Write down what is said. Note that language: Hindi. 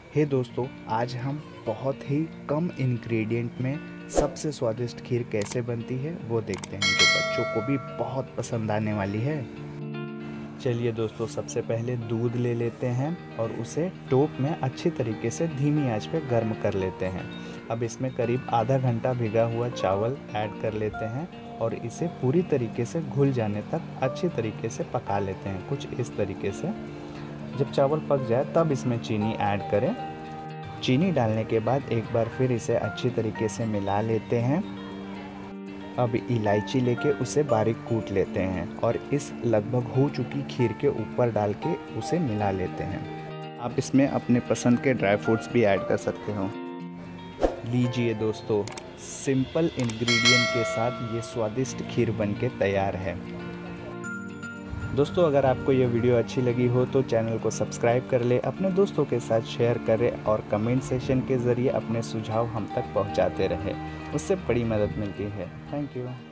हे दोस्तों, आज हम बहुत ही कम इंग्रेडिएंट में सबसे स्वादिष्ट खीर कैसे बनती है वो देखते हैं, जो बच्चों को भी बहुत पसंद आने वाली है। चलिए दोस्तों, सबसे पहले दूध ले लेते हैं और उसे टोप में अच्छी तरीके से धीमी आंच पे गर्म कर लेते हैं। अब इसमें करीब आधा घंटा भिगा हुआ चावल ऐड कर लेते हैं और इसे पूरी तरीके से घुल जाने तक अच्छी तरीके से पका लेते हैं, कुछ इस तरीके से। जब चावल पक जाए तब इसमें चीनी ऐड करें। चीनी डालने के बाद एक बार फिर इसे अच्छी तरीके से मिला लेते हैं। अब इलायची लेके उसे बारीक कूट लेते हैं और इस लगभग हो चुकी खीर के ऊपर डाल के उसे मिला लेते हैं। आप इसमें अपने पसंद के ड्राई फ्रूट्स भी ऐड कर सकते हो। लीजिए दोस्तों, सिंपल इंग्रेडिएंट के साथ ये स्वादिष्ट खीर बनके तैयार है। दोस्तों, अगर आपको ये वीडियो अच्छी लगी हो तो चैनल को सब्सक्राइब कर ले, अपने दोस्तों के साथ शेयर करें और कमेंट सेक्शन के ज़रिए अपने सुझाव हम तक पहुंचाते रहें। उससे बड़ी मदद मिलती है। Thank you.